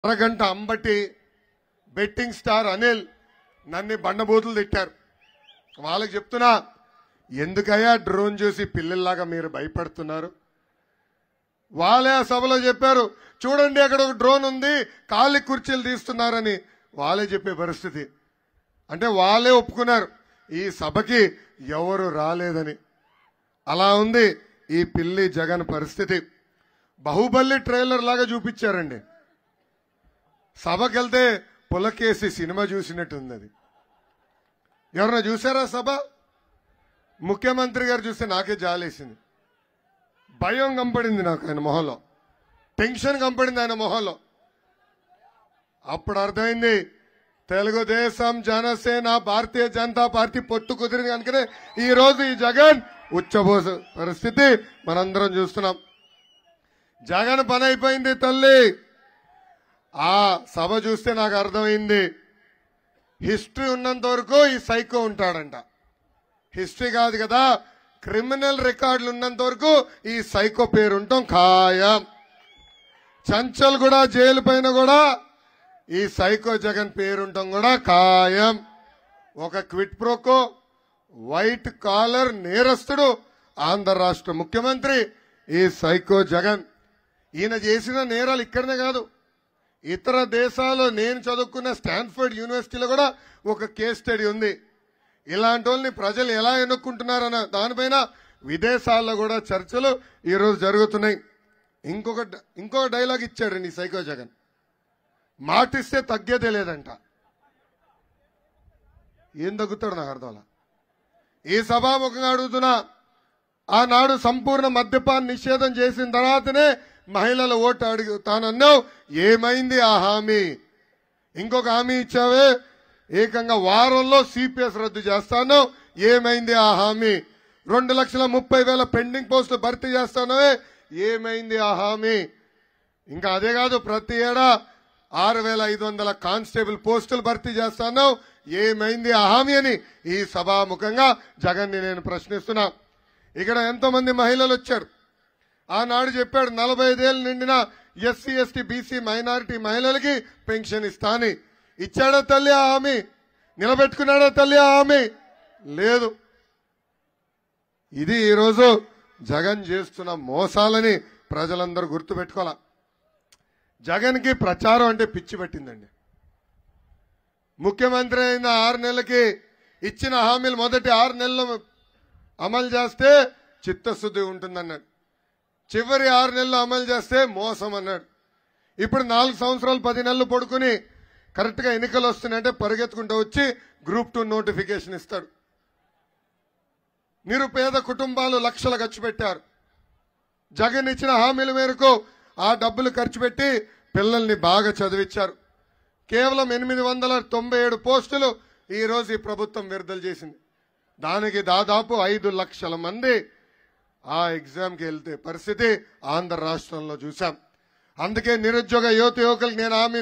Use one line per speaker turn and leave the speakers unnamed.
అరగంట Ambati betting star Anil నన్ను బండబూతులు తిట్టారు. వాళ్ళకి చెప్తున్నా, ఎందుకయ్యా డ్రోన్ చూసి పిల్లల్లాగా మీరు భయపడుతున్నారు? వాళ్ళే ఆ సభలో చెప్పారు, చూడండి అక్కడ ఒక డ్రోన్ ఉంది, ఖాళీ కుర్చీలు తీస్తున్నారని వాళ్ళే చెప్పే పరిస్థితి. అంటే వాళ్ళే ఒప్పుకున్నారు ఈ సభకి ఎవరు రాలేదని. అలా ఉంది ఈ పిల్లి జగన్ పరిస్థితి. బాహుబలి ట్రైలర్ లాగా చూపించారండి. సభకెళ్తే పులకేసి సినిమా చూసినట్టుంది. అది ఎవరన్నా చూసారా సభ? ముఖ్యమంత్రి గారు చూస్తే నాకే జాలేసింది. భయం కంపడింది నాకు ఆయన మొహంలో, టెన్షన్ కంపడింది ఆయన మొహంలో. అప్పుడు అర్థమైంది తెలుగుదేశం, జనసేన, భారతీయ జనతా పార్టీ పొత్తు కుదిరింది కనుకనే ఈ రోజు ఈ జగన్ ఉచ్చబోస పరిస్థితి మనందరం చూస్తున్నాం. జగన్ పని అయిపోయింది తల్లి. ఆ సభ చూస్తే నాకు అర్థమైంది, హిస్టరీ ఉన్నంత వరకు ఈ సైకో ఉంటాడంట. హిస్టరీ కాదు కదా, క్రిమినల్ రికార్డులు ఉన్నంత వరకు ఈ సైకో పేరు ఉంటాం ఖాయం. చంచల్ కూడా జైలు పైన కూడా ఈ సైకో జగన్ పేరుంటాం కూడా ఖాయం. ఒక క్విట్ ప్రోకో వైట్ కాలర్ నేరస్తుడు ఆంధ్ర రాష్ట్ర ముఖ్యమంత్రి ఈ సైకో జగన్. ఈయన చేసిన నేరాలు ఇక్కడనే కాదు, ఇతర దేశాల్లో నేను చదువుకున్న స్టాన్ఫర్డ్ యూనివర్సిటీలో కూడా ఒక కేస్ స్టడీ ఉంది. ఇలాంటి వాళ్ళని ప్రజలు ఎలా ఎన్నుకుంటున్నారన్న దానిపైన విదేశాల్లో కూడా చర్చలు ఈరోజు జరుగుతున్నాయి. ఇంకొక డైలాగ్ ఇచ్చాడండి ఈ సైకో జగన్, మాటిస్తే తగ్గేదే లేదంట. ఏం తగ్గుతాడు నాకు అర్థంలా. ఈ సభాముఖంగా అడుగుతున్నా, ఆనాడు సంపూర్ణ మద్యపాన నిషేధం చేసిన తర్వాతనే మహిళల ఓటు అడుగుతానన్నావు, ఏమైంది ఆ హామీ? ఇంకొక హామీ ఇచ్చావే, ఏకంగా వారంలో సిపిఎస్ రద్దు చేస్తాను, ఏమైంది ఆ హామీ? 2,30,000 పెండింగ్ పోస్టులు భర్తీ చేస్తానవే, ఏమైంది ఆ హామీ? ఇంకా అదే కాదు, ప్రతి ఏడా 6,500 కానిస్టేబుల్ పోస్టులు భర్తీ చేస్తాను, ఏమైంది ఆ హామీ అని ఈ సభాముఖంగా జగన్ని నేను ప్రశ్నిస్తున్నా. ఇక్కడ ఎంతో మంది మహిళలు వచ్చారు. ఆనాడు చెప్పాడు 45 ఏళ్ళు నిండిన ఎస్సీ ఎస్టీ బీసీ మైనారిటీ మహిళలకి పెన్షన్ ఇస్తాని. ఇచ్చాడా తల్లి ఆ హామీ? నిలబెట్టుకున్నాడా తల్లి ఆ హామీ? లేదు. ఇది ఈరోజు జగన్ చేస్తున్న మోసాలని ప్రజలందరూ గుర్తుపెట్టుకోవాలా. జగన్కి ప్రచారం అంటే పిచ్చి పట్టిందండి. ముఖ్యమంత్రి అయిన 6 నెలలకి ఇచ్చిన హామీలు మొదటి 6 నెలలు అమలు చేస్తే చిత్తశుద్ధి ఉంటుందన్నాడు. చివరి 6 నెలలు అమలు చేస్తే మోసం అన్నాడు. ఇప్పుడు 4 సంవత్సరాలు 10 నెలలు పడుకుని కరెక్ట్గా ఎన్నికలు వస్తున్నాయంటే పరిగెత్తుకుంటూ వచ్చి గ్రూప్ 2 నోటిఫికేషన్ ఇస్తాడు. నిరుపేద కుటుంబాలు లక్షలు ఖర్చు పెట్టారు. జగన్ ఇచ్చిన హామీల మేరకు ఆ డబ్బులు ఖర్చు పెట్టి పిల్లల్ని బాగా చదివించారు. కేవలం 897 పోస్టులు ఈ రోజు ఈ ప్రభుత్వం విడుదల చేసింది. దానికి దాదాపు 5 లక్షల మంది ఆ ఎగ్జామ్కి వెళ్తే పరిస్థితి ఆంధ్ర రాష్ట్రంలో చూశాం. అందుకే నిరుద్యోగ యువకులకు నేను హామీ